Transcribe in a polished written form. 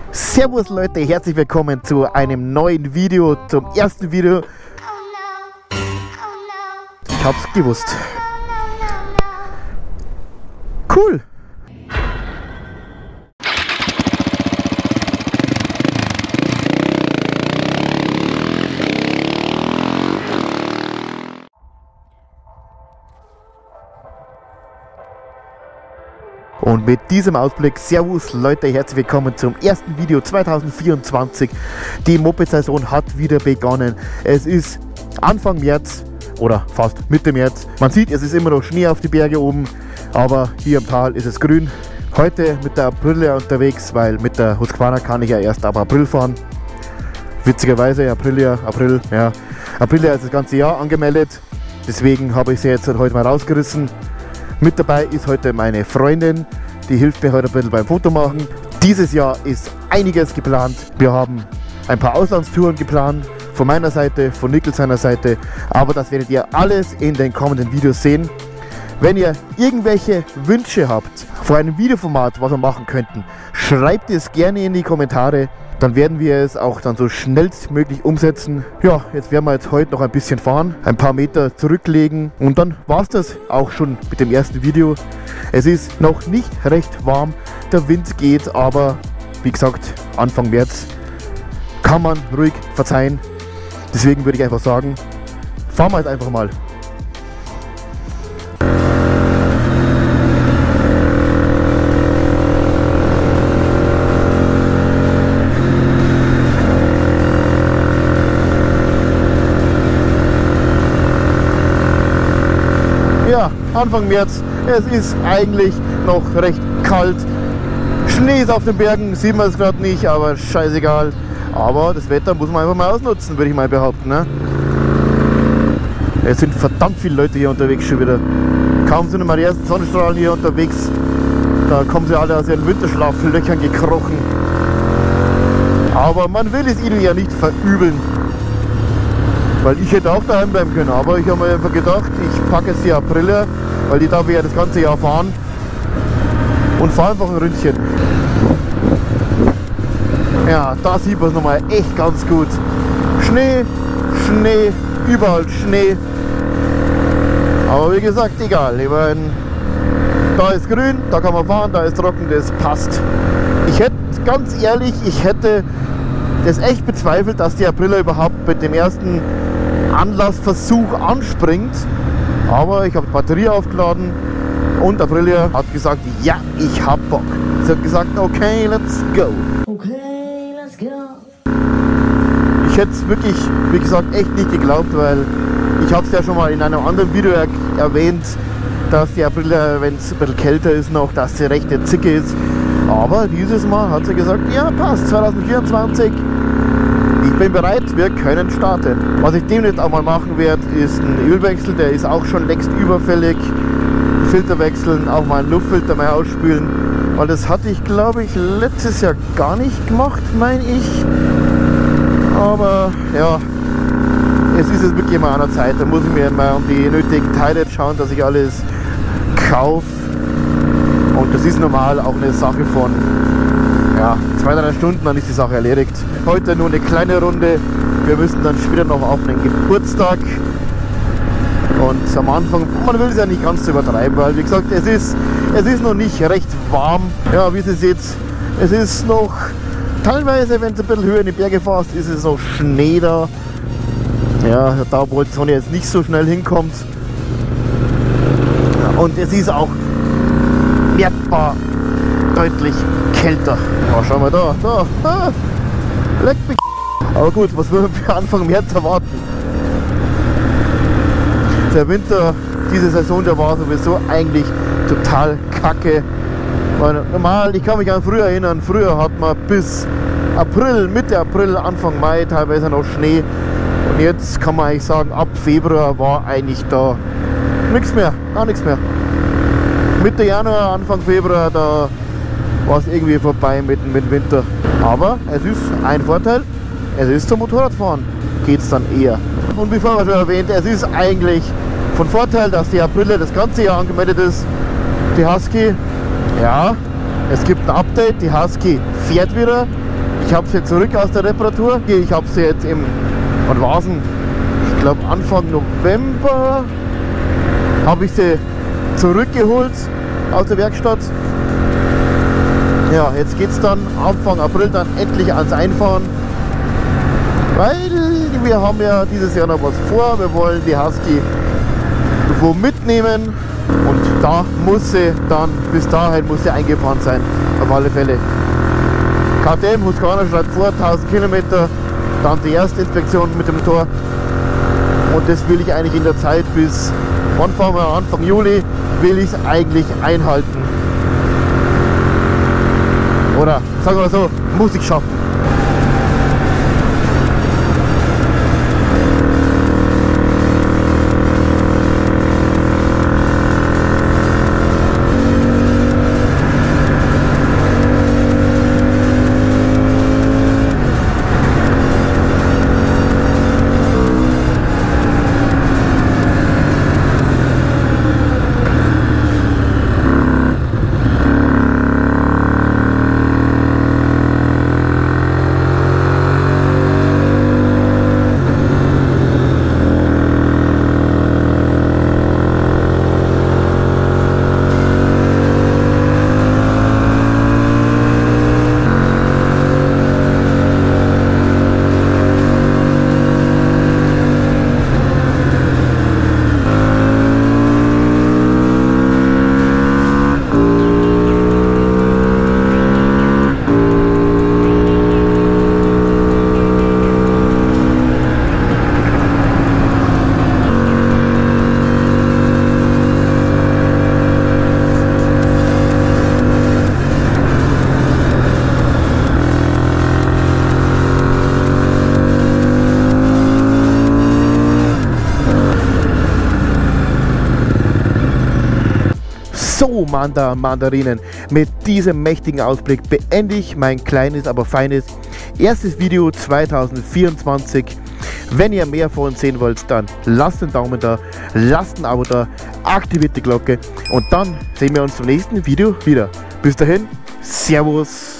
Servus Leute, herzlich willkommen zu einem neuen Video, zum ersten Video. Ich hab's gewusst. Cool. Und mit diesem Ausblick, servus Leute, herzlich willkommen zum ersten Video 2024. Die Moped-Saison hat wieder begonnen. Es ist Anfang März oder fast Mitte März. Man sieht, es ist immer noch Schnee auf die Berge oben, aber hier im Tal ist es grün. Heute mit der Aprilia unterwegs, weil mit der Husqvarna kann ich ja erst ab April fahren. Witzigerweise Aprilia ist das ganze Jahr angemeldet. Deswegen habe ich sie jetzt heute mal rausgerissen. Mit dabei ist heute meine Freundin, die hilft mir heute ein bisschen beim Fotomachen. Dieses Jahr ist einiges geplant. Wir haben ein paar Auslandstouren geplant, von meiner Seite, von Nickel seiner Seite, aber das werdet ihr alles in den kommenden Videos sehen. Wenn ihr irgendwelche Wünsche habt vor einem Videoformat, was wir machen könnten, schreibt es gerne in die Kommentare. Dann werden wir es auch dann so schnellstmöglich umsetzen. Ja, jetzt werden wir heute noch ein bisschen fahren, ein paar Meter zurücklegen und dann war es das auch schon mit dem ersten Video. Es ist noch nicht recht warm, der Wind geht, aber wie gesagt, Anfang März kann man ruhig verzeihen. Deswegen würde ich einfach sagen, fahren wir jetzt einfach mal. Ja, Anfang März, es ist eigentlich noch recht kalt. Schnee ist auf den Bergen, sieht man es gerade nicht, aber scheißegal. Aber das Wetter muss man einfach mal ausnutzen, würde ich mal behaupten. Ne? Es sind verdammt viele Leute hier unterwegs schon wieder. Kaum sind mal die ersten Sonnenstrahlen hier unterwegs, da kommen sie alle aus ihren Winterschlaflöchern gekrochen. Aber man will es ihnen ja nicht verübeln. Weil ich hätte auch daheim bleiben können, aber ich habe mir einfach gedacht, ich packe jetzt die Aprilia, weil die darf ich ja das ganze Jahr fahren und fahre einfach ein Ründchen. Ja, da sieht man es nochmal echt ganz gut. Schnee, Schnee, überall Schnee. Aber wie gesagt, egal. Ich meine, da ist grün, da kann man fahren, da ist trocken, das passt. Ich hätte, ganz ehrlich, ich hätte das echt bezweifelt, dass die Aprilia überhaupt mit dem ersten Anlassversuch anspringt, aber ich habe die Batterie aufgeladen und Aprilia hat gesagt, ja, ich hab Bock. Sie hat gesagt, okay, let's go. Okay, let's go. Ich hätte es wirklich, wie gesagt, echt nicht geglaubt, weil ich habe es ja schon mal in einem anderen Video erwähnt, dass die Aprilia, wenn es ein bisschen kälter ist noch, dass sie recht eine Zicke ist. Aber dieses Mal hat sie gesagt, ja passt, 2024. Ich bin bereit, wir können starten. Was ich demnächst auch mal machen werde, ist ein Ölwechsel, der ist auch schon längst überfällig. Filter wechseln, auch mal einen Luftfilter mal ausspülen, weil das hatte ich, glaube ich, letztes Jahr gar nicht gemacht, meine ich. Aber ja, es ist jetzt wirklich mal an der Zeit, da muss ich mir mal um die nötigen Teile schauen, dass ich alles kaufe. Und das ist normal auch eine Sache von 2-3 Stunden, dann ist die Sache erledigt. Heute nur eine kleine Runde. Wir müssen dann später noch auf einen Geburtstag. Und am Anfang, man will es ja nicht ganz so übertreiben, weil wie gesagt, es ist noch nicht recht warm. Ja, wie ihr seht, es ist noch teilweise, wenn es ein bisschen höher in die Berge fährst, ist es noch Schnee da. Ja, da wo die Sonne jetzt nicht so schnell hinkommt. Und es ist auch merkbar deutlich kälter. Ja, schau mal da, leck mich. Aber gut, was würden wir für Anfang März erwarten? Der Winter, diese Saison, der war sowieso eigentlich total kacke. Weil normal, ich kann mich an früher erinnern, früher hat man bis April, Mitte April, Anfang Mai teilweise noch Schnee. Und jetzt kann man eigentlich sagen, ab Februar war eigentlich da nichts mehr, gar nichts mehr. Mitte Januar, Anfang Februar, da war es irgendwie vorbei mit dem Winter. Aber es ist ein Vorteil, es ist zum Motorradfahren, geht es dann eher. Und wie vorher schon erwähnt, es ist eigentlich von Vorteil, dass die Aprilia das ganze Jahr angemeldet ist. Die Husky, ja, es gibt ein Update, die Husky fährt wieder. Ich habe sie zurück aus der Reparatur. Ich habe sie jetzt wann war's denn? Ich glaube Anfang November habe ich sie zurückgeholt aus der Werkstatt. Ja, jetzt geht es dann Anfang April dann endlich ans Einfahren. Weil wir haben ja dieses Jahr noch was vor. Wir wollen die Husky wo mitnehmen. Und da muss sie dann, bis dahin muss sie eingefahren sein. Auf alle Fälle. KTM Husqvarna schreibt vor, 1000 Kilometer. Dann die erste Inspektion mit dem Motor. Und das will ich eigentlich in der Zeit bis, wann fahren wir? Anfang Juli, will ich es eigentlich einhalten. Oder sagen wir mal so, muss ich schaffen. So, Mandarinen, mit diesem mächtigen Ausblick beende ich mein kleines, aber feines erstes Video 2024. Wenn ihr mehr von uns sehen wollt, dann lasst einen Daumen da, lasst ein Abo da, aktiviert die Glocke und dann sehen wir uns im nächsten Video wieder. Bis dahin, Servus!